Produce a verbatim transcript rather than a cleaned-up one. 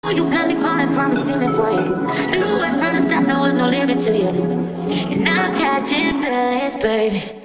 You got me falling from the ceiling for you. Knew it from the start there was no limit to you. And I'm catching feelings, baby.